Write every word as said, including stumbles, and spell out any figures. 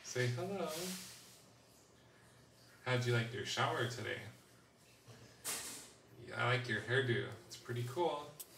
Say hello. How'd you like your shower today? Yeah, I like your hairdo. It's pretty cool.